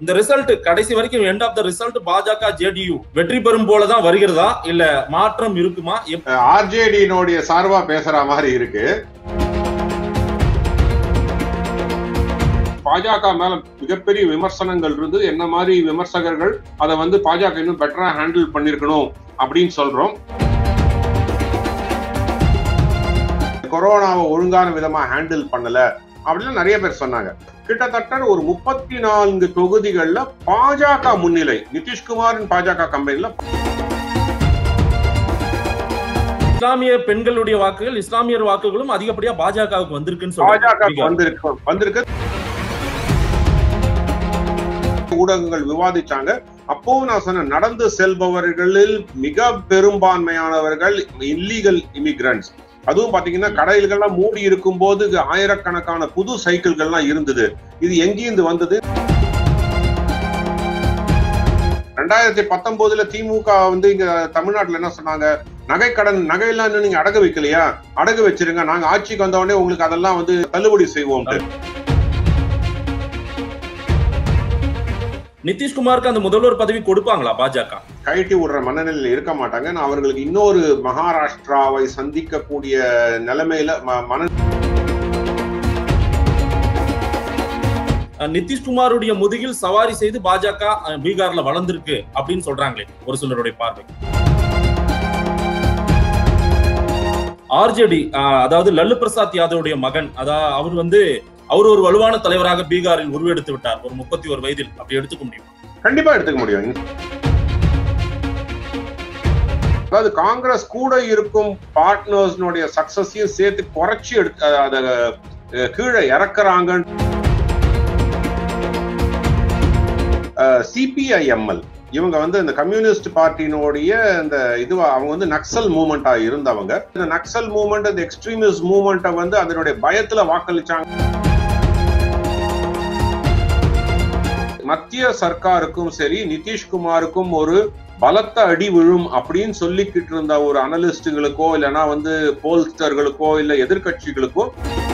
இந்த ரிசல்ட் கடைசி வரைக்கும் எண்ட் ஆஃப் த ரிசல்ட் பாஜக ஜேடியு வெற்றி பெறும் போலதான் வருகிறதா இல்ல மாற்றம் இருக்குமா? ஆர்ஜேடியினுடைய சார்பா பேசுற மாதிரி இருக்கு. பாஜக மேல மிகப்பெரிய விமர்சனங்கள் இருந்து என்ன மாதிரி விமர்சகர்கள் அதை பாஜக இன்னும் பெட்டரா ஹேண்டில் பண்ணிருக்கணும் அப்படின்னு சொல்றோம். கொரோனாவை ஒழுங்கான விதமா ஹேண்டில் பண்ணல அப்படின்னு நிறைய பேர் சொன்னாங்க. கிட்டத்தட்ட ஒரு 34 தொகுதிகள்ல பாஜக முன்னிலை, நிதிஷ்குமாரின் பாஜக கம்பெனில இஸ்லாமிய பெண்களுடைய வாக்குகள், இஸ்லாமியர் வாக்குகளும் அதிகப்படியா பாஜகவுக்கு வந்திருக்குன்னு வந்திருக்கு. ஊடகங்கள் விவாதிச்சாங்க. அப்போ நான் சொன்ன நடந்து செல்பவர்களில் மிக பெரும்பான்மையானவர்கள் இல்லீகல் இமிகிரண்ட்ஸ். அதுவும் பாத்தீங்கன்னா கடைகள்லாம் மூடி இருக்கும் போது ஆயிரக்கணக்கான புது சைக்கிள்கள்லாம் இருந்தது. இது எங்கிருந்து வந்தது? 2019 திமுக இங்க தமிழ்நாட்டுல என்ன சொன்னாங்க, நகையெல்லாம் நீங்க அடகு வைக்கலையா, அடகு வச்சிருங்க, நாங்க ஆட்சிக்கு வந்த உடனே உங்களுக்கு அதெல்லாம் தள்ளுபடி செய்வோம். நிதிஷ்குமாருக்கு அந்த முதல்வர் பதவி கொடுப்பாங்களா பாஜக? கைட்டி விடுற மனநிலையில் இருக்க மாட்டாங்க. அவர்களுக்கு இன்னொரு மகாராஷ்டிராவை சந்திக்கக்கூடிய நிலைமையில நிதிஷ்குமாருடைய முதுகில் சவாரி செய்து பாஜக பீகார்ல வளர்ந்திருக்கு அப்படின்னு சொல்றாங்களே ஒரு சிலருடைய பார்வை. ஆர்ஜேடி அதாவது லல்லு பிரசாத் யாதவுடைய மகன், அவர் ஒரு வலுவான தலைவராக பீகாரில் உருவெடுத்து விட்டார் ஒரு 31 வயதில். அப்படி எடுத்துக்க முடியும்? கண்டிப்பா எடுத்துக்க முடியும். அதாவது காங்கிரஸ் கூட இருக்கும் பார்ட்னர்ஸ் சக்சஸையும் சேர்த்து குறைச்சி அத கீழே இறக்குறாங்க. சிபிஐஎம்எல் இவங்க இந்த கம்யூனிஸ்ட் பார்ட்டியினுடைய அவங்க நக்சல் மூவ்மெண்டா இருந்தவங்க. இந்த நக்சல் மூவ்மெண்ட், இந்த எக்ஸ்ட்ரீமிஸ்ட் மூவ்மெண்ட்டை அதனுடைய பயத்துல வாக்களிச்சாங்க. மத்திய சர்க்காருக்கும் சரி நிதிஷ்குமாருக்கும் ஒரு பலத்த அடி விழும் அப்படின்னு சொல்லிக்கிட்டு இருந்த ஒரு அனலிஸ்டுகளுக்கோ இல்லைன்னா போல்ஸ்டர்களுக்கோ இல்ல எதிர்கட்சிகளுக்கோ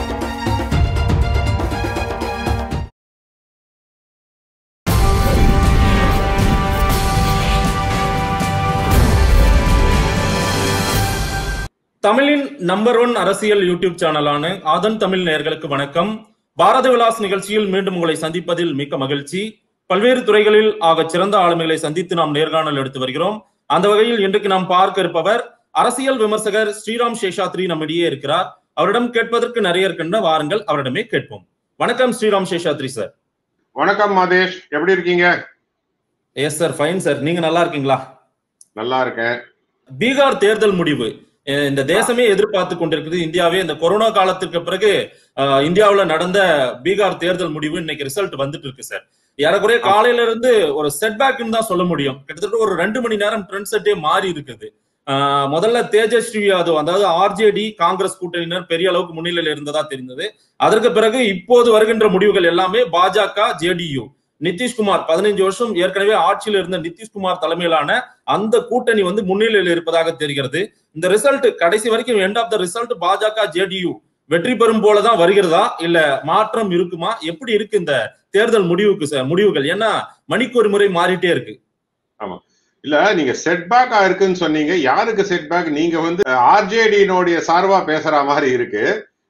தமிழின் நம்பர் 1 அரசியல் யூடியூப் சேனலான ஆதன் தமிழ் நேயர்களுக்கு வணக்கம். பாரத விலாஸ் நிகழ்ச்சியில் மீண்டும் உங்களை சந்திப்பதில் மிக்க மகிழ்ச்சி. பல்வேறு துறைகளில் சிறந்த ஆளுமைகளை சந்தித்து நாம் நேர்காணல் எடுத்து வருகிறோம். அந்த வகையில் இன்றைக்கு நாம் பார்க்க இருப்பவர் அரசியல் விமர்சகர் ஸ்ரீராம் சேஷாத்ரி நம்மிடையே இருக்கிறார். அவரிடம் கேட்பதற்கு நிறைய இருக்கின்ற, வாருங்கள் அவரிடமே கேட்போம். வணக்கம் ஸ்ரீராம் சேஷாத்ரி சார். வணக்கம் மாதேஷ், எப்படி இருக்கீங்க? Yes sir, fine sir. நீங்க நல்லா இருக்கீங்களா? நல்லா இருக்கேன். பீகார் தேர்தல் முடிவு இந்த தேசமே எதிர்பார்த்து கொண்டிருக்கிறது. இந்தியாவே இந்த கொரோனா காலத்திற்கு பிறகு இந்தியாவுல நடந்த பீகார் தேர்தல் முடிவு இன்னைக்கு ரிசல்ட் வந்துட்டு இருக்கு சார். ஏறக்குறைய காலையில இருந்து ஒரு செட்பேக்னு தான் சொல்ல முடியும். கிட்டத்தட்ட ஒரு 2 மணி நேரம் ட்ரெண்ட் செட்டே மாறி இருக்குது. முதல்ல தேஜஸ்வி யாதவ், அதாவது ஆர்ஜேடி காங்கிரஸ் கூட்டணியினர் பெரிய அளவுக்கு முன்னிலையில் இருந்ததா தெரிந்தது. அதற்கு பிறகு இப்போது வருகின்ற முடிவுகள் எல்லாமே பாஜக ஜேடியு, நிதிஷ்குமார் 15 வருஷம் ஏற்கனவே ஆட்சியில் இருந்த நிதிஷ்குமார் தலைமையிலான அந்த கூட்டணி முன்னிலையில் இருப்பதாக தெரிகிறது. இந்த ரிசல்ட் கடைசி வரைக்கும் எண்ட் ஆஃப் த ரிசல்ட் பாஜக ஜேடியு வெற்றி பெறும் போலதான் வருகிறதா இல்ல மாற்றம் இருக்குமா? எப்படி இருக்கு இந்த தேர்தல் முடிவுகள்? ஏன்னா மணிக்கு ஒரு முறை மாறிட்டே இருக்கு. ஆமா, இல்ல நீங்க செட்பேக் இருக்குன்னு சொன்னீங்க. யாருக்கு செட்பேக்? நீங்க ஆர்ஜேடியினுடைய சார்பா பேசுற மாதிரி இருக்கு.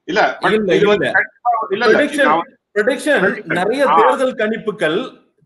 நிறைய தேர்தல் கணிப்புகள்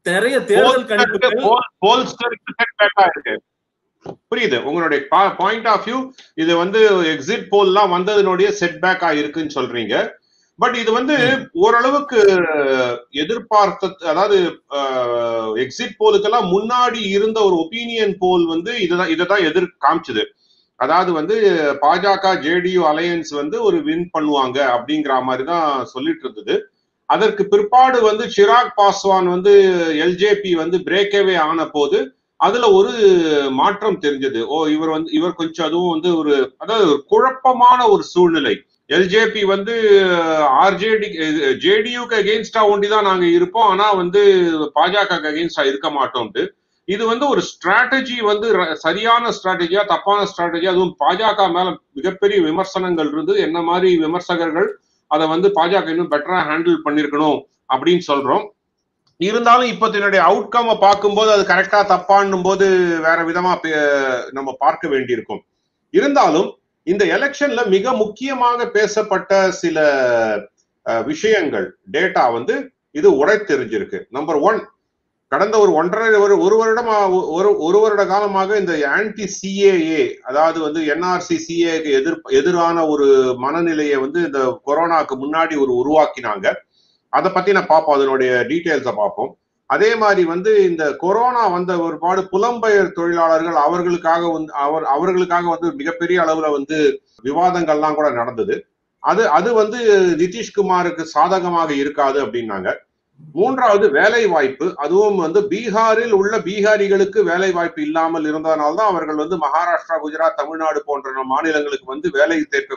இருக்கு. புரியுது உங்களுடைய பாயிண்ட் ஆஃப் வியூ. இது எக்ஸிட் போல்லாம் வந்ததுனுடைய செட்பேக்கா இருக்குன்னு சொல்றீங்க. பட் இது ஓரளவுக்கு எதிர்பார்த்த, அதாவது எக்ஸிட் போலுக்கெல்லாம் முன்னாடி இருந்த ஒரு ஒப்பீனியன் போல் இதைதான் காமிச்சது. அதாவது பாஜக ஜேடியு அலையன்ஸ் ஒரு வின் பண்ணுவாங்க அப்படிங்கிற மாதிரி தான் சொல்லிட்டு இருந்தது. அதற்கு பிற்பாடு சிராக் பாஸ்வான் எல்ஜேபி பிரேக்கவே ஆன போது அதுல ஒரு மாற்றம் தெரிஞ்சது. இவர் கொஞ்சம் அதுவும் ஒரு அதாவது குழப்பமான ஒரு சூழ்நிலை. எல்ஜேபி ஆர்ஜேடி ஜேடியுக்கு அகெயின்ஸ்டா ஒண்டிதான் நாங்க இருப்போம், ஆனா பாஜக அகெயின்ஸ்டா இருக்க மாட்டோம்ட்டு. இது ஒரு ஸ்ட்ராட்டஜி சரியான ஸ்ட்ராட்டஜியா தப்பான ஸ்ட்ராட்டஜியா? அதுவும் பாஜக மேல மிகப்பெரிய விமர்சனங்கள் இருந்து என்ன மாதிரி விமர்சகர்கள் அதை பாஜக இன்னும் பெட்டரா ஹேண்டில் பண்ணிருக்கணும் அப்படின்னு சொல்றோம். இருந்தாலும் இப்ப இதனுடைய அவுட்கம் பார்க்கும்போது அது கரெக்டா தப்பான்னும் போது வேற விதமா நம்ம பார்க்க வேண்டியிருக்கும். இருந்தாலும் இந்த எலெக்ஷன்ல மிக முக்கியமாக பேசப்பட்ட சில விஷயங்கள் டேட்டா வந்து இது உடைத்தெரிஞ்சிருக்கு. நம்பர் 1, கடந்த ஒரு வருட காலமாக இந்த ஆன்டி சிஏஏ, அதாவது வந்து என்ஆர்சி சிஏக்கு எதிரான ஒரு மனநிலையை வந்து இந்த கொரோனாக்கு முன்னாடி உருவாக்கினாங்க. அதை பத்தி நான் பார்ப்போம், அதனுடைய டீட்டெயில்ஸை பார்ப்போம். அதே மாதிரி வந்து இந்த கொரோனா வந்த ஒருபாடு புலம்பெயர் தொழிலாளர்கள் அவர்களுக்காக வந்து மிகப்பெரிய அளவுல வந்து விவாதங்கள்லாம் கூட நடந்தது. அது வந்து நிதிஷ்குமாருக்கு சாதகமாக இருக்காது அப்படின்னாங்க. 3வது வேலை வாய்ப்பு, அதுவும் வந்து பீகாரில் உள்ள பீகாரிகளுக்கு வேலை வாய்ப்பு இல்லாமல் இருந்ததனால்தான் அவர்கள் வந்து மகாராஷ்டிரா, குஜராத், தமிழ்நாடு போன்ற மாநிலங்களுக்கு வந்து வேலை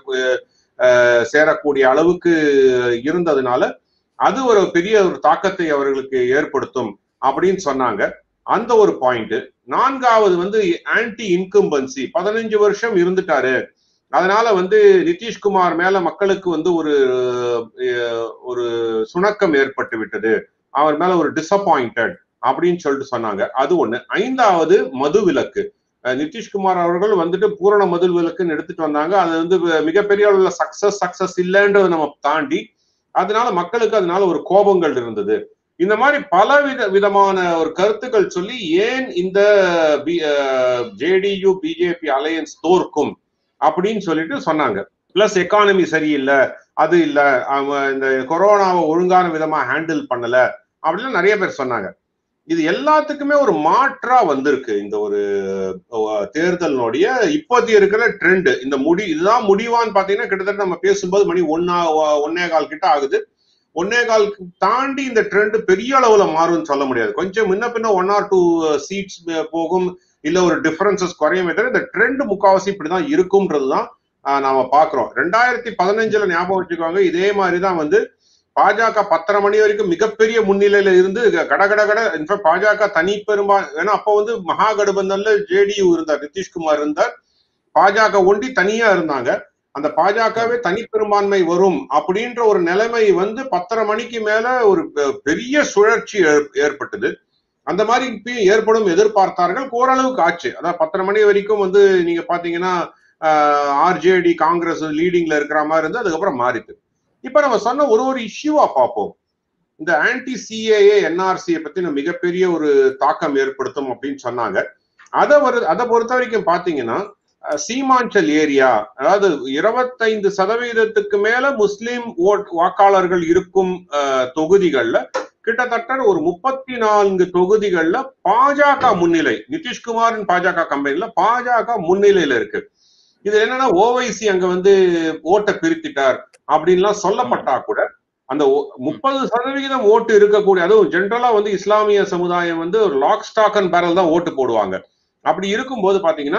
சேரக்கூடிய அளவுக்கு இருந்ததுனால அது ஒரு பெரிய ஒரு தாக்கத்தை அவர்களுக்கு ஏற்படுத்தும் அப்படின்னு சொன்னாங்க. அந்த ஒரு பாயிண்ட். 4வது வந்து ஆன்டி இன்கம்பன்சி, 15 வருஷம் இருந்துட்டாரு, அதனால வந்து நிதிஷ்குமார் மேல மக்களுக்கு வந்து ஒரு சுணக்கம் ஏற்பட்டு விட்டது, அவர் மேல ஒரு டிசப்பாயிண்டட் அப்படின்னு சொல்லிட்டு சொன்னாங்க. அது ஒண்ணு. 5வது மதுவிலக்கு. நிதிஷ்குமார் அவர்கள் வந்துட்டு பூரண மதுவிலக்குன்னு எடுத்துட்டு வந்தாங்க. அது வந்து மிகப்பெரிய அளவுல சக்சஸ் இல்லைன்றதை நம்ம தாண்டி அதனால மக்களுக்கு அதனால ஒரு கோபங்கள் இருந்தது. இந்த மாதிரி பல விதமான ஒரு கருத்துக்கள் சொல்லி ஏன் இந்த ஜேடியு பிஜேபி அலையன்ஸ் தோற்கும் அப்படின்னு சொல்லிட்டு சொன்னாங்க. பிளஸ் எக்கானமி சரியில்லை, அது இல்ல, இந்த கொரோனாவை ஒழுங்கான விதமா ஹேண்டில் பண்ணல அப்படின்னு நிறைய பேர் சொன்னாங்க. இது எல்லாத்துக்குமே ஒரு மாற்றா வந்திருக்கு இந்த ஒரு தேர்தலினுடைய இப்போதைய இருக்கிற ட்ரெண்ட். இந்த இதுதான் முடிவான்னு பாத்தீங்கன்னா கிட்டத்தட்ட நம்ம பேசும்போது மணி 1:15 கிட்ட ஆகுது. 1:15 தாண்டி இந்த ட்ரெண்ட் பெரிய அளவுல மாறும்னு சொல்ல முடியாது. கொஞ்சம் முன்ன பின்ன 1 or 2 சீட்ஸ் போகும், இல்ல ஒரு டிஃபரன்சஸ் குறையும். இந்த ட்ரெண்ட் முக்காவாசி இப்படிதான் இருக்கும்ன்றதுதான் நாம பாக்குறோம். 2015 ஞாபகம் வச்சுக்கோங்க, இதே மாதிரிதான் வந்து பாஜக 10:30 மணி வரைக்கும் மிகப்பெரிய முன்னிலையில இருந்து கடகட இன்ஃபேக்ட் பாஜக தனி ஏன்னா அப்ப வந்து மகாகடபந்தன்ல ஜேடியு இருந்தார், நிதிஷ்குமார் இருந்தார், பாஜக ஒண்டி தனியா இருந்தாங்க. அந்த பாஜகவே தனிப்பெரும்பான்மை வரும் அப்படின்ற ஒரு நிலைமை வந்து 10:30 மணிக்கு மேல ஒரு பெரிய சுழற்சி ஏற்பட்டது. அந்த மாதிரி ஏற்படும் எதிர்பார்த்தார்கள், ஓரளவுக்கு ஆச்சு. அதாவது 10:30 மணி வரைக்கும் வந்து நீங்க பாத்தீங்கன்னா ஆர்ஜேடி காங்கிரஸ் லீடிங்ல இருக்கிற மாதிரி இருந்து அதுக்கப்புறம் மாறிட்டு. இப்ப நம்ம சொன்ன ஒரு இஷ்யூவா பார்ப்போம். இந்த ஆன்டி சிஏஏ என்ஆர்சியை பத்தி மிகப்பெரிய ஒரு தாக்கம் ஏற்படுத்தும் அப்படின்னு சொன்னாங்க. அதை பொறுத்த வரைக்கும் பாத்தீங்கன்னா சீமாஞ்சல் ஏரியா, அதாவது 25% மேல முஸ்லிம் வாக்காளர்கள் இருக்கும் தொகுதிகள்ல கிட்டத்தட்ட ஒரு 34 தொகுதிகள்ல பாஜக முன்னிலை, நிதிஷ்குமாரின் பாஜக கம்பெனில பாஜக முன்னிலையில இருக்கு. இது என்னன்னா ஓவைசி அங்க வந்து ஓட்டை பிரித்திட்டார் அப்படின்லாம் சொல்லப்பட்டா கூட அந்த 30% ஓட்டு இருக்கக்கூடிய, அதுவும் ஜென்ரலா வந்து இஸ்லாமிய சமுதாயம் வந்து ஒரு லாக் ஸ்டாக் அண்ட் பேரல் தான் ஓட்டு போடுவாங்க. அப்படி இருக்கும்போது பாத்தீங்கன்னா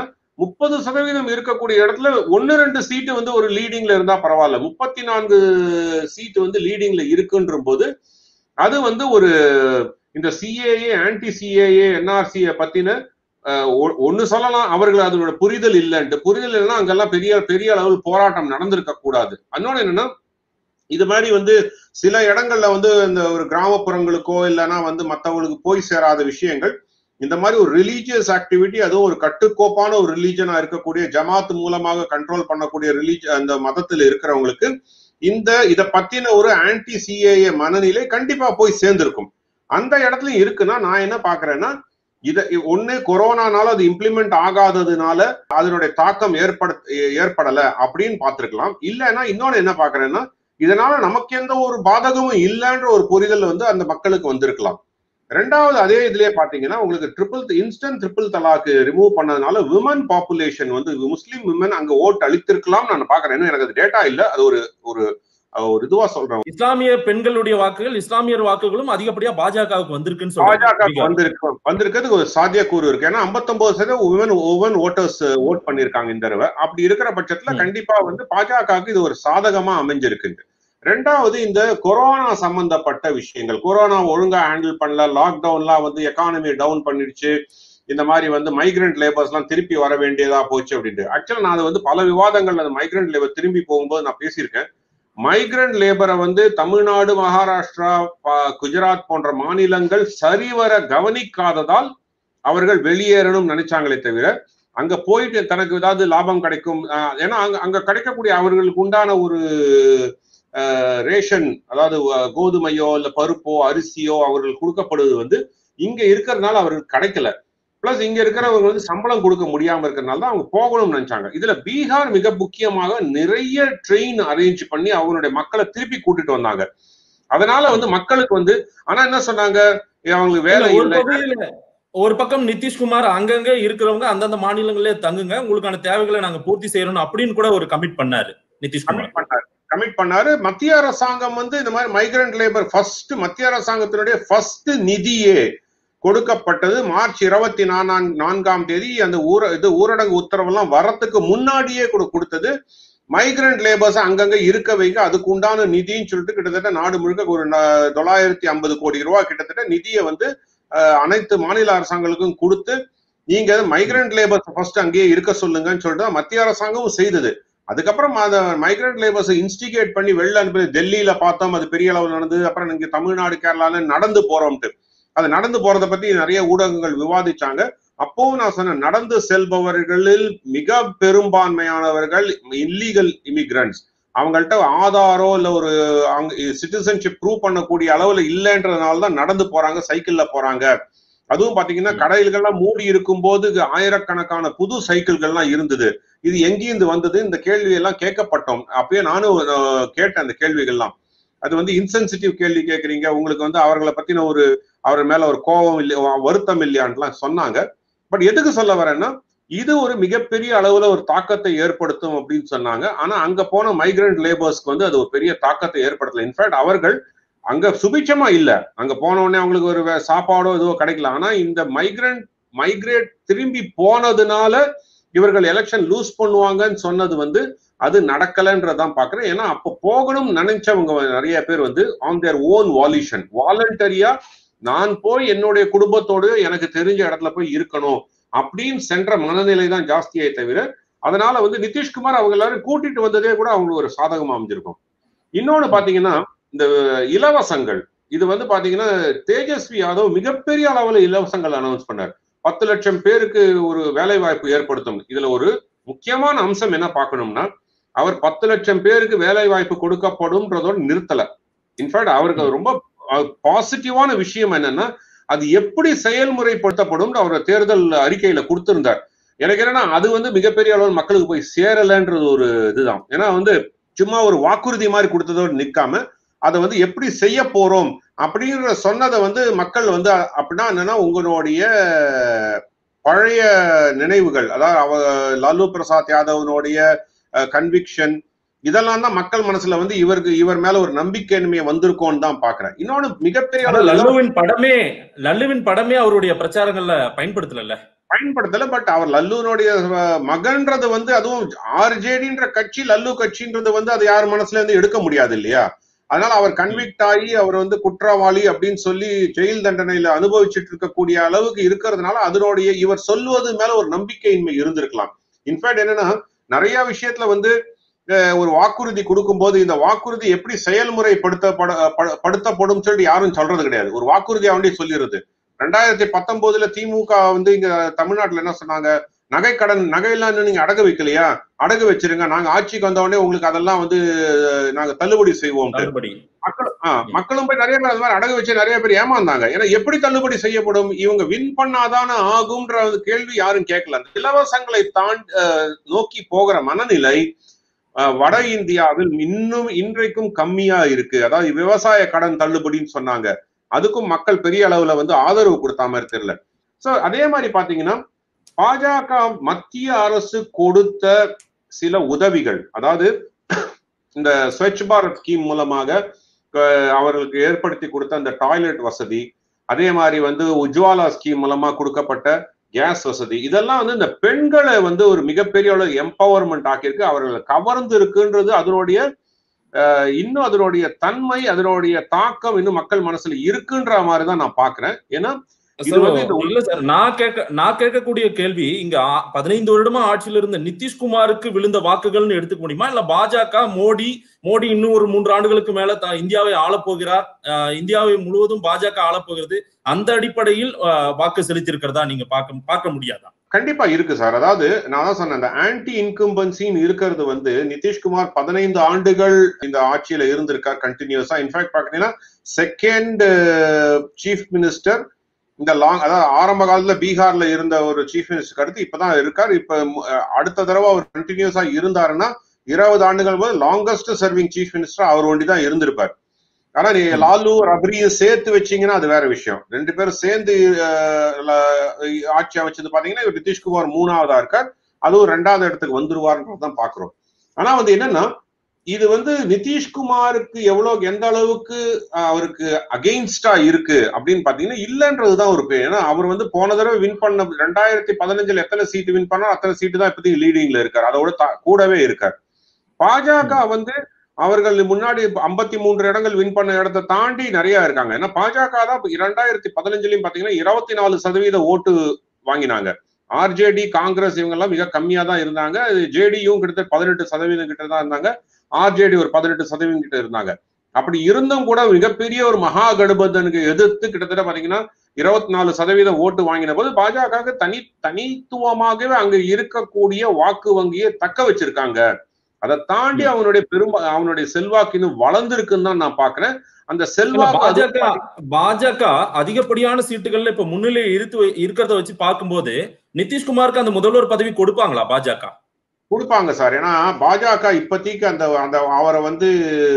30% இருக்கக்கூடிய இடத்துல 1-2 சீட்டு வந்து ஒரு லீடிங்ல இருந்தா பரவாயில்ல, 34 சீட்டு வந்து லீடிங்ல இருக்குன்ற போது அது வந்து ஒரு இந்த சிஏஏ ஆன்டி சிஏஏ என்ஆர்சியை பத்தின ஒன்னு சொல்லலாம், அவர்கள் அதோட புரிதல் இல்லைன்ட்டு. புரிதல் இல்லைன்னா அங்கெல்லாம் பெரிய அளவில் போராட்டம் நடந்திருக்க கூடாது. அதனால என்னன்னா இது மாதிரி வந்து சில இடங்கள்ல வந்து இந்த ஒரு கிராமப்புறங்களுக்கோ இல்லைன்னா வந்து மற்றவங்களுக்கு போய் சேராத விஷயங்கள், இந்த மாதிரி ஒரு ரிலீஜியஸ் ஆக்டிவிட்டி, அதுவும் ஒரு கட்டுக்கோப்பான ஒரு ரிலீஜனா இருக்கக்கூடிய ஜமாத் மூலமாக கண்ட்ரோல் பண்ணக்கூடிய அந்த மதத்தில் இருக்கிறவங்களுக்கு இத பத்தின ஒரு ஆன்டி சிஏஏ மனநிலை கண்டிப்பா போய் சேர்ந்திருக்கும். அந்த இடத்துல இருக்குன்னா நான் என்ன பாக்குறேன்னா, ஒண்ணு கொரோனானால அது இம்ப்ளிமெண்ட் ஆகாததுனால அதனுடைய தாக்கம் ஏற்படல அப்படின்னு பார்த்திருக்கலாம். இல்லைன்னா இன்னொன்னு என்ன பாக்குறேன்னா, இதனால நமக்கு எந்த ஒரு பாதகமும் இல்லைன்ற ஒரு புரிதல் வந்து அந்த மக்களுக்கு வந்திருக்கலாம். 2வது அதே இதுலயே பாத்தீங்கன்னா உங்களுக்கு இன்ஸ்டன்ட் ட்ரிபிள் தலாக்கு ரிமூவ் பண்ணதுனால விமன் பாப்புலேஷன் வந்து முஸ்லீம் விமன் அங்க ஓட்டு அளித்திருக்கலாம் நான் பாக்குறேன். எனக்கு அது டேட்டா இல்ல, அது ஒரு இதுவா சொல்றேன். இஸ்லாமிய பெண்களுடைய வாக்குகள், இஸ்லாமியர் வாக்குகளும் அதிகப்படியா பாஜகவுக்கு வந்திருக்குன்னு வந்திருக்கிறது ஒரு சாத்தியக்கூறு இருக்கு. ஏன்னா 59% உமன் ஓட்டர்ஸ் ஓட் பண்ணிருக்காங்க இந்த தடவை. அப்படி இருக்கிற பட்சத்துல கண்டிப்பா வந்து பாஜகவுக்கு இது ஒரு சாதகமா அமைஞ்சிருக்கு. 2வது இந்த கொரோனா சம்பந்தப்பட்ட விஷயங்கள், கொரோனா ஒழுங்கா ஹேண்டில் பண்ணல, லாக்டவுன்லாம் வந்து எக்கானமி டவுன் பண்ணிடுச்சு, இந்த மாதிரி வந்து மைக்ரண்ட் லேபர்ஸ் எல்லாம் திருப்பி வர வேண்டியதா போச்சு அப்படின்ட்டு. ஆக்சுவலா நான் வந்து பல விவாதங்கள் அந்த மைக்ரண்ட் லேபர் திரும்பி போகும்போது நான் பேசியிருக்கேன். மைக்ரண்ட் லேபரை வந்து தமிழ்நாடு, மகாராஷ்டிரா, குஜராத் போன்ற மாநிலங்கள் சரிவர கவனிக்காததால் அவர்கள் வெளியேறணும் நினைச்சாங்களே தவிர அங்க போயிட்டு தனக்கு ஏதாவது லாபம் கிடைக்கும். ஏன்னா அங்க கிடைக்கக்கூடிய அவர்களுக்கு உண்டான ஒரு ரேஷன், அதாவது கோதுமையோ இல்ல பருப்போ அரிசியோ அவர்கள் கொடுக்கப்படுவது வந்து இங்க இருக்கிறதுனால அவர்களுக்கு கிடைக்கல. பிளஸ் இங்க இருக்கிறவங்க வந்து சம்பளம் கொடுக்க முடியாம இருக்கிறதுனால தான் அவங்க போகணும்னு நினைச்சாங்க. இதுல பீகார் மிக முக்கியமாக நிறைய ட்ரெயின் அரேஞ்ச் பண்ணி அவங்களுடைய மக்களை திருப்பி கூட்டிட்டு வந்தாங்க. அதனால வந்து மக்களுக்கு வந்து, ஆனா என்ன சொன்னாங்க, அவங்களுக்கு வேலை இல்லை. ஒரு பக்கம் நிதிஷ்குமார் அங்கங்க இருக்கிறவங்க அந்தந்த மாநிலங்களே தங்குங்க, உங்களுக்கான தேவைகளை நாங்க பூர்த்தி செய்யறோம் அப்படின்னு கூட ஒரு கமிட் பண்ணாரு நிதிஷ்குமார். கமிட் பண்ணாரு. மத்திய அரசாங்கம் வந்து இந்த மாதிரி மைக்ரண்ட் லேபர் ஃபர்ஸ்ட் மத்திய அரசாங்கத்தினுடைய ஃபர்ஸ்ட் நிதியே கொடுக்கப்பட்டது மார்ச் 24 அந்த ஊரடங்கு உத்தரவெல்லாம் வரத்துக்கு முன்னாடியே கொடுத்தது. மைக்ரண்ட் லேபர்ஸ் அங்கங்க இருக்க வைங்க, அதுக்கு உண்டான நிதின்னு சொல்லிட்டு கிட்டத்தட்ட நாடு முழுக்க ஒரு 950 கோடி ரூபாய் கிட்டத்தட்ட நிதியை வந்து அனைத்து மாநில அரசாங்கங்களுக்கும் கொடுத்து, நீங்க மைக்ரண்ட் லேபர்ஸ் ஃபர்ஸ்ட் அங்கேயே இருக்க சொல்லுங்கன்னு சொல்லிட்டு மத்திய அரசாங்கமும் செய்தது. அதுக்கப்புறம் அந்த மைக்ரண்ட் லேபர்ஸ் இன்ஸ்டிகேட் பண்ணி வெளில அனுப்பி டெல்லியில பார்த்தோம், அது பெரிய அளவில் நடந்தது. அப்புறம் இங்க தமிழ்நாடு, கேரளால நடந்து போறோம்ட்டு, அது நடந்து போறதை பத்தி நிறைய ஊடகங்கள் விவாதிச்சாங்க. அப்பவும் நான் சொன்னேன், நடந்து செல்பவர்களில் மிக பெரும்பான்மையானவர்கள் இல்லீகல் இமிகிரண்ட்ஸ். அவங்கள்ட்ட ஆதாரோ இல்ல ஒரு சிட்டிசன்ஷிப் ப்ரூவ் பண்ணக்கூடிய அளவுல இல்லைன்றதுனால தான் நடந்து போறாங்க, சைக்கிள்ல போறாங்க. அதுவும் பாத்தீங்கன்னா கடைகள்லாம் மூடி இருக்கும் போது ஆயிரக்கணக்கான புது சைக்கிள்கள்லாம் இருந்தது. இது எங்கேருந்து வந்தது, இந்த கேள்வி எல்லாம் கேட்கப்பட்டோம். அப்பயே நானும் கேட்டேன் அந்த கேள்விகள்லாம். அது வந்து இன்சென்சிட்டிவ் கேள்வி கேட்கறீங்க, உங்களுக்கு வந்து அவர்களை பத்தின அவர் மேல ஒரு கோபம் இல்லையா, வருத்தம் இல்லையான்லாம் சொன்னாங்க. பட் எதுக்கு சொல்ல வரேன்னா, இது ஒரு மிகப்பெரிய அளவுல ஒரு தாக்கத்தை ஏற்படுத்தும் அப்படின்னு சொன்னாங்க. ஆனா அங்க போன மைக்ரண்ட் லேபர்ஸ்க்கு வந்து அது ஒரு பெரிய தாக்கத்தை ஏற்படுத்தல. இன்ஃபேக்ட் அவர்கள் அங்க சுபிட்சமா இல்ல, அங்க போன உடனே அவங்களுக்கு ஒரு சாப்பாடோ எதுவோ கிடைக்கல. ஆனா இந்த மைக்ரேட் திரும்பி போனதுனால இவர்கள் எலெக்ஷன் லூஸ் பண்ணுவாங்கன்னு சொன்னது வந்து அது நடக்கலன்றதான் பாக்குறேன். ஏன்னா அப்ப போகணும் நினைச்சவங்க நிறைய பேர் வந்து ஆன் தேர் ஓன் வாலிஷன், வாலண்டரியா நான் போய் என்னுடைய குடும்பத்தோடு எனக்கு தெரிஞ்ச இடத்துல போய் இருக்கணும் அப்படின்னு சென்ற மனநிலை தான் ஜாஸ்தியை தவிர, அதனால வந்து நிதிஷ்குமார் அவங்க எல்லாரும் கூட்டிட்டு வந்ததே கூட அவங்களுக்கு ஒரு சாதகமா அமைஞ்சிருக்கும். இன்னொன்னு பாத்தீங்கன்னா, இந்த இலவசங்கள், இது வந்து பாத்தீங்கன்னா தேஜஸ்வி யாதவ் மிகப்பெரிய அளவுல இலவசங்கள் அனௌன்ஸ் பண்ணார். 10 லட்சம் பேருக்கு ஒரு வேலை வாய்ப்பு ஏற்படுத்தும். இதுல ஒரு முக்கியமான அம்சம் என்ன பார்க்கணும்னா, அவர் 10 லட்சம் பேருக்கு வேலை வாய்ப்பு கொடுக்கப்படும்ன்றதோடு நிறுத்தல. இன்ஃபேக்ட் அவருக்கு ரொம்ப பாசிட்டிவான விஷயம் என்னன்னா, அது எப்படி செயல்முறைப்படுத்தப்படும் அவர் தேர்தல் அறிக்கையில கொடுத்திருந்தார். எனக்கு என்னன்னா, அது வந்து மிகப்பெரிய அளவில் மக்களுக்கு போய் சேரலன்றது ஒரு இதுதான். ஏன்னா வந்து சும்மா ஒரு வாக்குறுதி மாதிரி கொடுத்ததோடு நிற்காம அதை வந்து எப்படி செய்ய போறோம் அப்படின்ற சொன்னதை வந்து மக்கள் வந்து அப்படின்னா என்னன்னா, உங்களுடைய பழைய நினைவுகள், அதாவது லாலு பிரசாத் யாதவனுடைய கன்விக்ஷன், இதெல்லாம் தான் மக்கள் மனசுல வந்து இவர் மேல ஒரு நம்பிக்கையின்மையை வந்திருக்கோன்னு தான் பாக்குறேன். இன்னொன்னு மிகப்பெரிய லல்லுவின் படமே அவருடைய பிரச்சாரங்கள்ல பயன்படுத்தல. பட் அவர் லல்லுனுடைய மகன்றது வந்து, அதுவும் ஆர்ஜேடின்ற கட்சி, லல்லு கட்சின்றது வந்து அது யார் மனசுல இருந்து எடுக்க முடியாது இல்லையா? அதனால அவர் கன்விக்ட் ஆகி அவர் வந்து குற்றவாளி அப்படின்னு சொல்லி ஜெயில் தண்டனையில அனுபவிச்சுட்டு இருக்கக்கூடிய அளவுக்கு இருக்கிறதுனால அதனுடைய இவர் சொல்லுவது மேல ஒரு நம்பிக்கையின்மை இருந்திருக்கலாம். இன்ஃபேக்ட் என்னன்னா, நிறைய விஷயத்துல வந்து ஒரு வாக்குறுதி கொடுக்கும் போது இந்த வாக்குறுதி எப்படி செயல்முறைப்படுத்தப்படும் சொல்லிட்டு யாரும் சொல்றது கிடையாது. ஒரு வாக்குறுதி அவனே சொல்லிடுறது. 2019 திமுக வந்து இங்க தமிழ்நாட்டுல என்ன சொன்னாங்க, நகையெல்லாம் நீங்க அடகு வைக்கலையா, அடகு வச்சிருங்க, நாங்க ஆட்சிக்கு வந்த உடனே உங்களுக்கு அதெல்லாம் வந்து நாங்க தள்ளுபடி செய்வோம். மக்களும் போய் நிறைய பேர் அது மாதிரி அடகு வச்சு நிறைய பேர் ஏமாந்தாங்க. ஏன்னா எப்படி தள்ளுபடி செய்யப்படும், இவங்க வின் பண்ணாதான ஆகும்ன்ற கேள்வி யாரும் கேட்கல. இலவசங்களை நோக்கி போகிற மனநிலை வட இந்தியாவில் இன்னும் இன்றைக்கும் கம்மியா இருக்கு. அதாவது விவசாய கடன் தள்ளுபடின்னு சொன்னாங்க, அதுக்கும் மக்கள் பெரிய அளவுல வந்து ஆதரவு கொடுத்தா மாதிரி தெரியல. சோ அதே மாதிரி பாத்தீங்கன்னா, பாஜக மத்திய அரசு கொடுத்த சில உதவிகள், அதாவது இந்த ஸ்வச் பாரத் ஸ்கீம் மூலமாக அவர்களுக்கு ஏற்படுத்தி கொடுத்த அந்த டாய்லெட் வசதி, அதே மாதிரி வந்து உஜ்வாலா ஸ்கீம் மூலமா கொடுக்கப்பட்ட கேஸ் வசதி, இதெல்லாம் வந்து இந்த பெண்களை வந்து ஒரு மிகப்பெரிய அளவு எம்பவர்மெண்ட் ஆக்கியிருக்கு, அவர்களை கவர்ந்து இருக்குன்றது அதனுடைய இன்னும் அதனுடைய தன்மை, அதனுடைய தாக்கம் இன்னும் மக்கள் மனசுல இருக்குன்ற மாதிரிதான் நான் பாக்குறேன். ஏன்னா இது வந்து இல்ல சார், நான் கேட்கக்கூடிய கேள்வி, இங்க 15 வருடமா ஆட்சியில் இருந்த நிதிஷ்குமாருக்கு விழுந்த வாக்குகள்னு எடுத்துக்க முடியுமா, இல்ல பாஜக மோடி இன்னும் ஒரு 3 ஆண்டுகளுக்கு மேல இந்தியாவை ஆளப்போகிறார், இந்தியாவை முழுவதும் பாஜக ஆளப்போகிறது, அந்த அடிப்படையில் வாக்கு செலுத்தியிருக்கிறதா நீங்க பார்க்க முடியாதா? கண்டிப்பா இருக்கு சார். அதாவது நான் தான் சொன்னேன், அந்த ஆன்டி இன்கம்பன்சின்னு இருக்கிறது வந்து நிதிஷ்குமார் 15 ஆண்டுகள் இந்த ஆட்சியில இருந்திருக்கார் கண்டினியூஸா. இன்ஃபேக்ட் பாத்தீங்கன்னா செகண்ட் சீஃப் மினிஸ்டர் இந்த அதாவது ஆரம்ப காலத்துல பீகார்ல இருந்த ஒரு சீஃப் மினிஸ்டருக்கு அடுத்து இப்பதான் இருக்கார். இப்ப அடுத்த தடவை அவர் கண்டினியூஸா இருந்தாருன்னா 20 ஆண்டுகள் போது லாங்கஸ்ட் சர்விங் சீஃப் மினிஸ்டர் அவர் ஒண்டிதான் இருந்திருப்பார். ஆனா நீ லாலு ரப்ரியும் சேர்த்து வச்சீங்கன்னா அது வேற விஷயம். 2 பேரும் சேர்ந்து ஆட்சி அமைச்சது பாத்தீங்கன்னா இவர் நிதிஷ்குமார் 3ஆவதா இருக்கார், அதுவும் 2வது இடத்துக்கு வந்துருவாருன்றதான் பாக்குறோம். ஆனா வந்து என்னன்னா, இது வந்து நிதிஷ்குமாருக்கு எந்த அளவுக்கு அவருக்கு அகெயின்ஸ்டா இருக்கு அப்படின்னு பாத்தீங்கன்னா இல்லன்றதுதான் ஒரு பேர். ஏன்னா அவர் வந்து போன தடவை வின் பண்ண 2015 எத்தனை சீட்டு வின் பண்ணா அத்தனை சீட்டு தான் இப்போதைக்கு லீடிங்ல இருக்காரு, அதோட கூடவே இருக்கார். பாஜக வந்து அவர்கள் முன்னாடி 53 இடங்கள் வின் பண்ண இடத்தை தாண்டி நிறைய இருக்காங்க. ஏன்னா பாஜக தான் 2015லயும் பாத்தீங்கன்னா 24% ஓட்டு வாங்கினாங்க. ஆர்ஜேடி காங்கிரஸ் இவங்க எல்லாம் மிக கம்மியா தான் இருந்தாங்க. ஜேடியும் கிட்டத்தட்ட 18% கிட்ட தான் இருந்தாங்க. ஆர்ஜேடி ஒரு 18% கிட்ட இருந்தாங்க. அப்படி இருந்தும் கூட மிகப்பெரிய ஒரு மகா கடுபந்தனுக்கு எதிர்த்து கிட்டத்தட்ட பாத்தீங்கன்னா 24% ஓட்டு வாங்கின போது பாஜக தனித்துவமாகவே அங்க இருக்கக்கூடிய வாக்கு வங்கியை தக்க வச்சிருக்காங்க. அதை தாண்டி அவனுடைய செல்வாக்கு இன்னும் வளர்ந்திருக்குன்னு தான் நான் பாக்குறேன். அந்த செல்வாக்கு பாஜக அதிகப்படியான சீட்டுகள்ல இப்ப முன்னிலை இருக்கிறத வச்சு பார்க்கும்போது நிதிஷ்குமாருக்கு அந்த முதல்வர் பதவி கொடுப்பாங்களா? பாஜக கொடுப்பாங்க சார். ஏன்னா பாஜக இப்போதைக்கு அந்த அவரை வந்து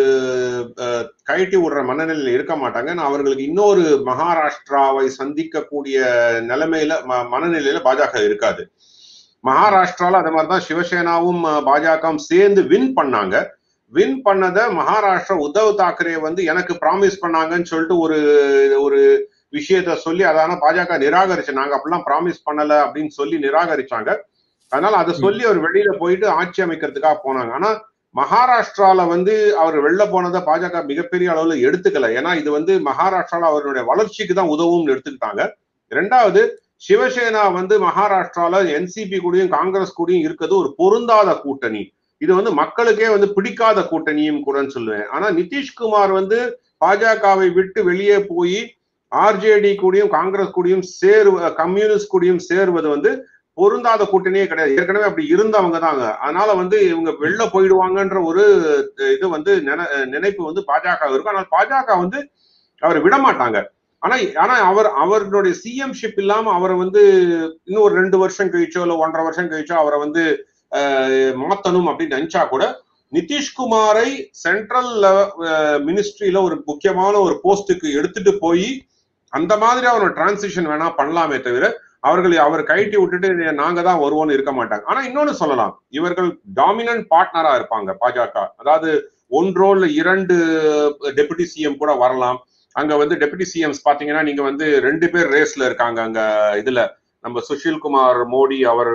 கழட்டி விடுற மனநிலையில் இருக்க மாட்டாங்க. அவர்களுக்கு இன்னொரு மகாராஷ்டிராவை சந்திக்கக்கூடிய நிலைமையில மனநிலையில பாஜக இருக்காது. மகாராஷ்டிரால அதே மாதிரிதான் சிவசேனாவும் பாஜகவும் சேர்ந்து வின் பண்ணாங்க. வின் பண்ணத மகாராஷ்டிரா உத்தவ் தாக்கரே வந்து எனக்கு ப்ராமிஸ் பண்ணாங்கன்னு சொல்லிட்டு ஒரு விஷயத்த சொல்லி அதான பாஜக நிராகரிச்சு, நாங்க அப்படிலாம் ப்ராமிஸ் பண்ணல அப்படின்னு சொல்லி நிராகரிச்சாங்க. அதனால அதை சொல்லி அவர் வெளியில போயிட்டு ஆட்சி அமைக்கிறதுக்காக போனாங்க. ஆனா மகாராஷ்டிரால வந்து அவர் வெளில போனதை பாஜக மிகப்பெரிய அளவுல எடுத்துக்கல. ஏன்னா இது வந்து மகாராஷ்டிரால அவருடைய வளர்ச்சிக்கு தான் உதவும்னு எடுத்துக்கிட்டாங்க. 2வது சிவசேனா வந்து மகாராஷ்டிரால என்சிபி கூடயும் காங்கிரஸ் கூடயும் இருக்கிறது ஒரு பொருந்தாத கூட்டணி. இது வந்து மக்களுக்கே வந்து பிடிக்காத கூட்டணியும் கூடன்னு சொல்லுவேன். ஆனா நிதிஷ்குமார் வந்து பாஜகவை விட்டு வெளியே போய் ஆர்ஜேடி கூடயும் காங்கிரஸ் கூடயும் கம்யூனிஸ்ட் கூடயும் சேருவது வந்து பொருந்தாத கூட்டணியே கிடையாது. ஏற்கனவே அப்படி இருந்தவங்க தாங்க. அதனால வந்து இவங்க வெளில போயிடுவாங்கன்ற ஒரு இது வந்து நினைப்பு வந்து பாஜக இருக்கும். ஆனால் பாஜக வந்து அவரை விட மாட்டாங்க. ஆனா அவர்களுடைய சிஎம்ஷிப் இல்லாம அவரை வந்து இன்னும் ஒரு 2 வருஷம் கழிச்சோ இல்ல 1.5 வருஷம் கழிச்சோ அவரை வந்து மாத்தணும் அப்படின்னு நினைச்சா கூட நிதிஷ்குமாரை சென்ட்ரல் மினிஸ்ட்ரியில ஒரு முக்கியமான ஒரு போஸ்டுக்கு எடுத்துட்டு போய் அந்த மாதிரி அவரோட டிரான்சிஷன் வேணா பண்ணலாமே தவிர அவர் கைட்டி விட்டுட்டு நாங்க தான் வருவோம்னு இருக்க மாட்டாங்க. ஆனா இன்னொன்னு சொல்லலாம், இவர்கள் டாமினன்ட் பார்ட்னரா இருப்பாங்க பாஜக. அதாவது ஒன்றோல 2 டெபுட்டி சிஎம் கூட வரலாம். அங்க வந்து டெபுட்டி சிஎம்ஸ் பாத்தீங்கன்னா நீங்க வந்து 2 பேர் ரேஸ்ல இருக்காங்க அங்க. இதுல நம்ம சுஷில் குமார் மோடி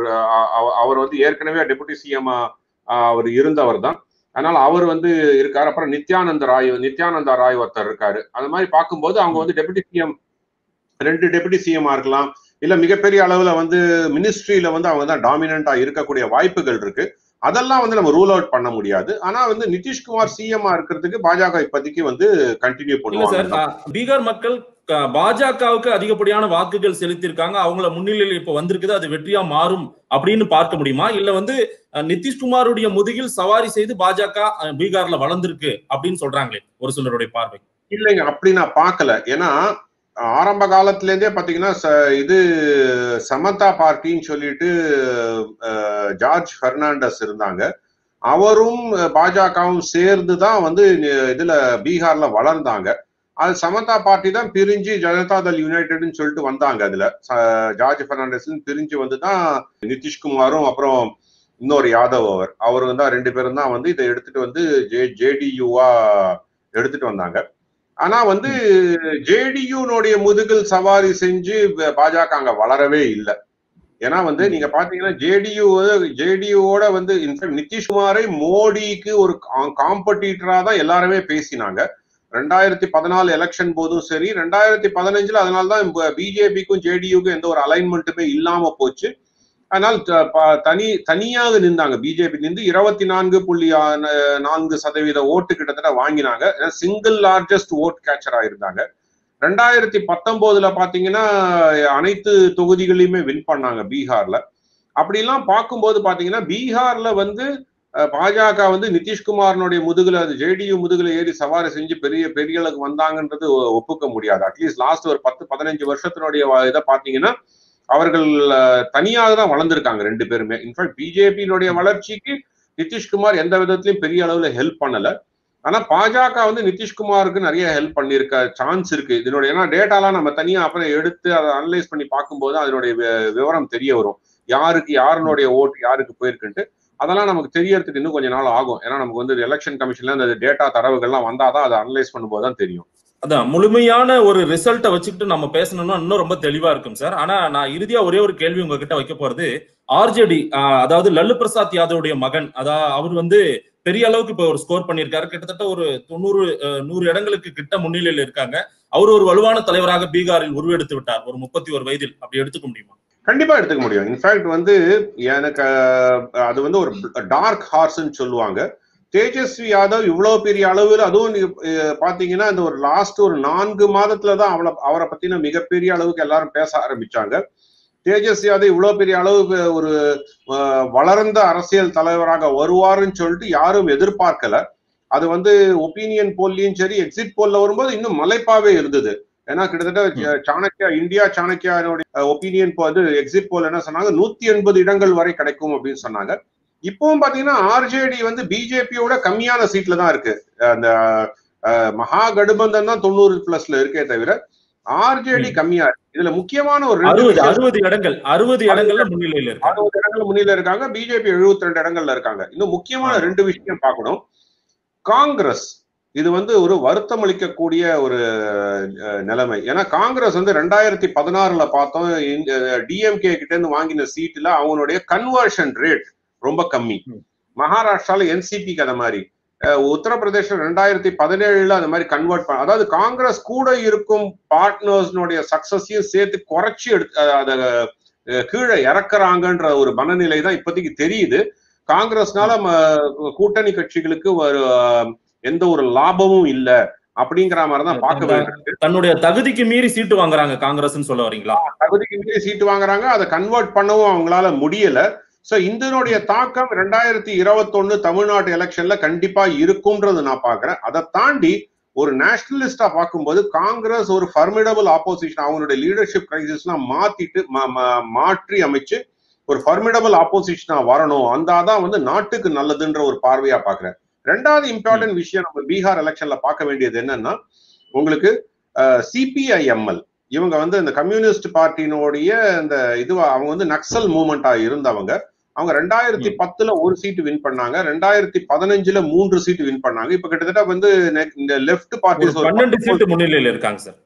அவர் வந்து ஏற்கனவே டெபுட்டி சிஎம் அவர் இருந்தவர் தான். அதனால அவர் வந்து இருக்காரு. அப்புறம் நித்யானந்தா ராய் ஒருத்தர் இருக்காரு. அது மாதிரி பார்க்கும்போது அவங்க வந்து டெபுட்டி சிஎம் 2 டெபுட்டி சிஎம்மா இருக்கலாம், இல்ல மிகப்பெரிய அளவுல வந்து மினிஸ்ட்ரியில வந்து அவங்க தான் டாமினண்டா இருக்கக்கூடிய வாய்ப்புகள் இருக்கு. அதெல்லாம் வந்து நம்ம ரூல் அவுட் பண்ண முடியாது. ஆனா வந்து நிதிஷ்குமார் சிஎம்மா இருக்கிறதுக்கு பாஜக இப்போதைக்கு வந்து கண்டினியூ பண்ணுவாங்க. பீகார் மக்கள் பாஜகவுக்கு அதிகப்படியான வாக்குகள் செலுத்திருக்காங்க, அவங்கள முன்னிலையில் இப்ப வந்திருக்குது, அது வெற்றியா மாறும் அப்படின்னு பார்க்க முடியுமா? இல்ல வந்து நிதிஷ்குமாருடைய முதுகில் சவாரி செய்து பாஜக பீகார்ல வளர்ந்திருக்கு அப்படின்னு சொல்றாங்களே ஒரு சிலருடைய பார்வை. இல்லைங்க, அப்படி நான் பார்க்கல. ஏன்னா ஆரம்ப காலத்துல இருந்தே பாத்தீங்கன்னா இது சமதா பார்ட்டின்னு சொல்லிட்டு ஜார்ஜ் பெர்னாண்டஸ் இருந்தாங்க. அவரும் பாஜகவும் சேர்ந்துதான் வந்து இதுல பீகார்ல வளர்ந்தாங்க. அது சமதா பார்ட்டி தான் பிரிஞ்சு ஜனதாதள் யுனைடெட்னு சொல்லிட்டு வந்தாங்க. அதுல ஜார்ஜ் பெர்னாண்டஸ் பிரிஞ்சு வந்துதான் நிதிஷ்குமாரும் அப்புறம் இன்னொரு யாதவ் அவர் வந்து 2 பேரும் தான் வந்து இதை எடுத்துட்டு வந்து ஜேடியூவா எடுத்துட்டு வந்தாங்க. ஆனா வந்து ஜேடியூனுடைய முதுகில் சவாரி செஞ்சு பாஜக அங்க வளரவே இல்லை. ஏன்னா வந்து நீங்க பாத்தீங்கன்னா ஜேடியூவோட வந்து இன்ஃபேக்ட் நிதிஷ்குமாரை மோடிக்கு ஒரு காம்படிட்டரா தான் எல்லாருமே பேசினாங்க. 2014 எலெக்ஷன் போதும் சரி, 2015 அதனால்தான் பிஜேபிக்கும் ஜேடியுக்கும் எந்த ஒரு அலைன்மெண்ட்டுமே இல்லாம போச்சு. அதனால் தனியாக நின்றாங்க. பிஜேபி நின்று 24.4% ஓட்டு கிட்டத்தட்ட வாங்கினாங்க. சிங்கிள் லார்ஜஸ்ட் ஓட் கேச்சரா இருந்தாங்க. 2019 பாத்தீங்கன்னா அனைத்து தொகுதிகளையுமே வின் பண்ணாங்க பீகார்ல. அப்படிலாம் பார்க்கும்போது பாத்தீங்கன்னா பீகார்ல வந்து பாஜக வந்து நிதிஷ்குமாரனுடைய முதுகுல, அது ஜேடியு முதுகுல ஏறி சவாரி செஞ்சு பெரிய அளவுக்கு வந்தாங்கன்றது ஒப்புக்க முடியாது. அட்லீஸ்ட் லாஸ்ட் ஒரு 10-15 வருஷத்தினுடைய இதை பாத்தீங்கன்னா அவர்கள் தனியாக தான் வளர்ந்துருக்காங்க ரெண்டு பேருமே. இன்ஃபேக்ட் பிஜேபியினுடைய வளர்ச்சிக்கு நிதிஷ்குமார் எந்த விதத்திலையும் பெரிய அளவுல ஹெல்ப் பண்ணல. ஆனா பாஜக வந்து நிதிஷ்குமாருக்கு நிறைய ஹெல்ப் பண்ணிருக்க சான்ஸ் இருக்கு. இதனுடைய ஏன்னா டேட்டாலாம் நம்ம தனியா அப்புறம் எடுத்து அதை அனலைஸ் பண்ணி பார்க்கும்போது அதனுடைய விவரம் தெரிய வரும். யாருடைய ஓட்டு யாருக்கு போயிருக்குன்ட்டு. அதெல்லாம் நமக்கு தெரியறதுக்கு இன்னும் கொஞ்சம் நாள் ஆகும். ஏன்னா நமக்கு வந்து எலெக்ஷன் கமிஷன்ல அந்த டேட்டா தரவுகள்லாம் வந்தாதான் அதை அனலைஸ் பண்ணும்போது தான் தெரியும். அதான் முழுமையான ஒரு ரிசல்ட்டை வச்சுக்கிட்டு நம்ம பேசணும்னா இன்னும் ரொம்ப தெளிவா இருக்கும் சார். ஆனா நான் இறுதியா ஒரே ஒரு கேள்வி உங்ககிட்ட வைக்க போறது, ஆர்ஜேடி அதாவது லல்லு பிரசாத் யாதவுடைய மகன், அவர் வந்து பெரிய அளவுக்கு இப்ப ஒரு ஸ்கோர் பண்ணியிருக்காரு. கிட்டத்தட்ட ஒரு 100 இடங்களுக்கு கிட்ட முன்னிலையில் இருக்காங்க. அவர் ஒரு வலுவான தலைவராக பீகாரில் உருவெடுத்து விட்டார் ஒரு 31 வயதில். அப்படி எடுத்துக்க முடியுமா? கண்டிப்பா எடுத்துக்க முடியும். இன்ஃபேக்ட் வந்து எனக்கு அது வந்து ஒரு டார்க் ஹார்ஸ்ன்னு சொல்லுவாங்க. தேஜஸ்வி யாதவ் இவ்வளவு பெரிய அளவில், அதுவும் பாத்தீங்கன்னா இந்த ஒரு லாஸ்ட் ஒரு 4 மாதத்துலதான் அவரை பத்தின மிகப்பெரிய அளவுக்கு எல்லாரும் பேச ஆரம்பிச்சாங்க. தேஜஸ்வி யாதவ் இவ்வளவு பெரிய அளவுக்கு ஒரு வளர்ந்த அரசியல் தலைவராக வருவாருன்னு சொல்லிட்டு யாரும் எதிர்பார்க்கல. அது வந்து ஒப்பீனியன் போல்லையும் சரி, எக்ஸிட் போல்ல வரும்போது இன்னும் மலைப்பாவே இருந்தது. ஏன்னா கிட்டத்தட்ட இந்தியா சாணக்கியானுடைய ஒப்பீனியன் எக்ஸிட் போல் என்ன சொன்னாங்க, 180 இடங்கள் வரை கிடைக்கும் அப்படின்னு சொன்னாங்க. இப்பவும் பாத்தீங்கன்னா ஆர்ஜேடி வந்து பிஜேபியோட கம்மியான சீட்ல தான் இருக்கு. அந்த மகா கடுபந்தம் தான் 90+ இருக்கே தவிர ஆர்ஜேடி கம்மியா இருக்கு. இதுல முக்கியமான ஒரு 60 இடங்கள்ல முன்னிலையில இருக்கு. 60 இடங்கள்ல முன்னிலையில இருக்காங்க. பிஜேபி 72 இடங்கள்ல இருக்காங்க. இன்னும் முக்கியமான 2 விஷயம் பார்க்கணும். காங்கிரஸ் இது வந்து ஒரு வருத்தம் அளிக்கக்கூடிய ஒரு நிலைமை. ஏன்னா காங்கிரஸ் வந்து 2016 பார்த்தோம், டிஎம்கே கிட்ட இருந்து வாங்கின சீட்ல அவங்களுடைய கன்வர்ஷன் ரேட் ரொம்ப கம்மி. மகாராஷ்டிரால என்சிபிக்கு அந்த மாதிரி, உத்தரப்பிரதேசம் 2017 அந்த மாதிரி கன்வெர்ட் பண்ண, அதாவது காங்கிரஸ் கூட இருக்கும் பார்ட்னர்ஸ்னுடைய சக்சஸையும் சேர்த்து குறைச்சி அதை கீழே இறக்குறாங்கன்ற ஒரு மனநிலை தான் இப்போதைக்கு தெரியுது. காங்கிரஸ்னால கூட்டணி கட்சிகளுக்கு எந்த ஒரு லாபமும் இல்ல அப்படிங்கிற மாதிரிதான் பார்க்க வேண்டியிருக்கு. தன்னுடைய தகுதிக்கு மீறி சீட்டு வாங்குறாங்க காங்கிரஸ் சொல்ல வரீங்களா? தகுதிக்கு மீறி சீட்டு வாங்குறாங்க, அதை கன்வெர்ட் பண்ணவும் அவங்களால முடியல. சோ இதனுடைய தாக்கம் 2021 தமிழ்நாட்டு எலெக்ஷன்ல கண்டிப்பா இருக்கும்ன்றது நான் பாக்குறேன். அதை தாண்டி ஒரு நேஷனலிஸ்டா பார்க்கும்போது காங்கிரஸ் ஒரு ஃபர்மிடபிள் ஆப்போசிஷன், அவங்களுடைய லீடர்ஷிப் கிரைசிஸ்லாம் மாற்றி அமைச்சு ஒரு ஃபர்மிடபிள் ஆப்போசிஷனா வரணும். அதான் வந்து நாட்டுக்கு நல்லதுன்ற ஒரு பார்வையா பாக்குறேன். ரெண்டாவது இம்பார்ட்டன்ட் விஷயம் நம்ம பீகார் எலெக்ஷன்ல பார்க்க வேண்டியது என்னன்னா, உங்களுக்கு சிபிஐஎம்எல் இவங்க வந்து இந்த கம்யூனிஸ்ட் பார்ட்டியினுடைய இந்த அவங்க வந்து நக்சல் மூவ்மெண்டா இருந்தவங்க. அவங்க 2010 ஒரு சீட்டு வின் பண்ணாங்க, 2015 3 சீட்டு வின் பண்ணாங்க. இப்ப கிட்டத்தட்ட வந்து இந்த லெஃப்ட் பார்ட்டிஸ் 12 சீட்டு முன்னிலையில இருக்காங்க சார்.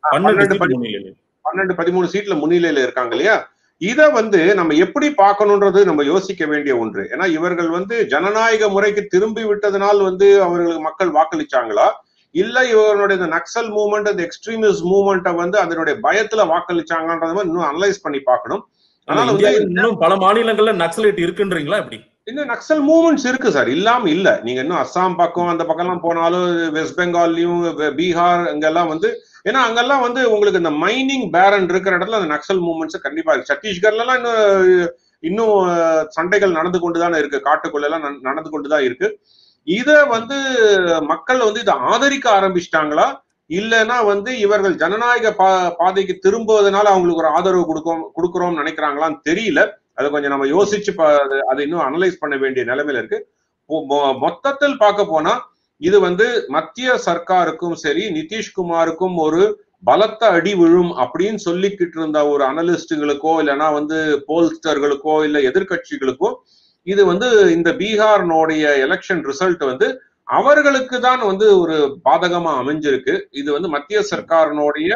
12-13 சீட்ல முன்னிலையில இருக்காங்க இல்லையா? இத வந்து நம்ம எப்படி பார்க்கணும்ன்றது நம்ம யோசிக்க வேண்டிய ஒன்று. ஏன்னா இவர்கள் வந்து ஜனநாயக முறைக்கு திரும்பி விட்டதனால் வந்து அவர்களுக்கு மக்கள் வாக்களிச்சாங்களா, இல்ல இவர்களுடைய இந்த நக்சல் மூவ்மெண்ட், அந்த எக்ஸ்ட்ரீமிஸ்ட் மூவ்மெண்ட்டை வந்து அதனுடைய பயத்துல வாக்களிச்சாங்கன்றத இன்னும் அனலைஸ் பண்ணி பார்க்கணும். அதனால வந்து இன்னும் பல மாநிலங்கள்ல நக்சலைட் இருக்குன்றீங்களா? எப்படி இன்னும் நக்சல் மூவ்மெண்ட்ஸ் இருக்கு சார், இல்லாம இல்ல. நீங்க இன்னும் அஸ்ஸாம் பக்கம் அந்த பக்கம் எல்லாம் போனாலும், வெஸ்ட் பெங்கால்லையும் பீகார் அங்கெல்லாம் வந்து, ஏன்னா அங்கெல்லாம் வந்து உங்களுக்கு இந்த மைனிங் பேரன் இருக்கிற இடத்துல அந்த நக்சல் மூவ்மெண்ட்ஸ் கண்டிப்பா இருக்கு. சத்தீஸ்கர்ல எல்லாம் இன்னும் சண்டைகள் நடந்து கொண்டுதானே இருக்கு, காட்டுக்குள்ள எல்லாம் நடந்து கொண்டுதான் இருக்கு. இத வந்து மக்கள் வந்து இதை ஆதரிக்க ஆரம்பிச்சிட்டாங்களா, இல்லைன்னா வந்து இவர்கள் ஜனநாயக பாதைக்கு திரும்புவதனால அவங்களுக்கு ஒரு ஆதரவு கொடுக்கிறோம் நினைக்கிறாங்களான்னு தெரியல. அதை கொஞ்சம் நம்ம யோசிச்சு அதை இன்னும் அனலைஸ் பண்ண வேண்டிய நிலைமையில இருக்கு. மொத்தத்தில் பார்க்க போனா இது வந்து மத்திய சர்க்காருக்கும் சரி, நிதிஷ்குமாருக்கும் ஒரு பலத்த அடி விழும் அப்படின்னு சொல்லிக்கிட்டு இருந்த ஒரு அனலிஸ்டுகளுக்கோ இல்லைன்னா வந்து போல்ஸ்டர்களுக்கோ இல்ல எதிர்கட்சிகளுக்கோ இது வந்து இந்த பீகார்னுடைய எலெக்ஷன் ரிசல்ட் வந்து அவர்களுக்கு தான் வந்து ஒரு பாதகமா அமைஞ்சிருக்கு. இது வந்து மத்திய சர்க்காரினுடைய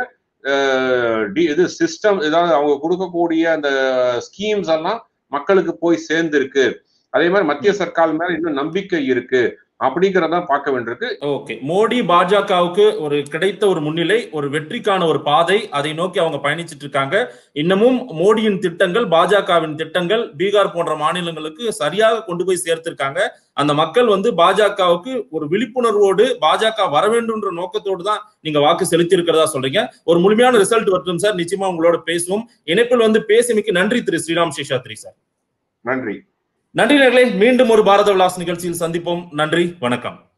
இது சிஸ்டம், ஏதாவது அவங்க கொடுக்கக்கூடிய அந்த ஸ்கீம்ஸ் எல்லாம் மக்களுக்கு போய் சேர்ந்திருக்கு. அதே மாதிரி மத்திய சர்க்கார் மேல இன்னும் நம்பிக்கை இருக்கு. அப்படிங்கறத பார்க்க வேண்டியிருக்கு. ஓகே, மோடி பாஜகவுக்கு ஒரு கிடைத்த ஒரு முன்னிலை, ஒரு வெற்றிக்கான ஒரு பாதை, அதை நோக்கி அவங்க பயணிச்சிட்டு இருக்காங்க. இன்னமும் மோடியின் திட்டங்கள், பாஜகவின் திட்டங்கள் பீகார் போன்ற மாநிலங்களுக்கு சரியாக கொண்டு போய் சேர்த்திருக்காங்க. அந்த மக்கள் வந்து பாஜகவுக்கு ஒரு விழிப்புணர்வோடு பாஜக வர வேண்டும்ன்ற நோக்கத்தோடு தான் நீங்க வாக்கு செலுத்தி இருக்கிறதா சொல்றீங்க. ஒரு முழுமையான ரிசல்ட் வரட்டும் சார், நிச்சயமா உங்களோட பேசுவோம். இணைப்பில் வந்து பேசியமைக்கு நன்றி திரு ஸ்ரீராம் சேஷாத்ரி சார். நன்றி. நன்றி நேயர்களே, மீண்டும் ஒரு பாரத விலாஸ் நிகழ்ச்சியில் சந்திப்போம். நன்றி, வணக்கம்.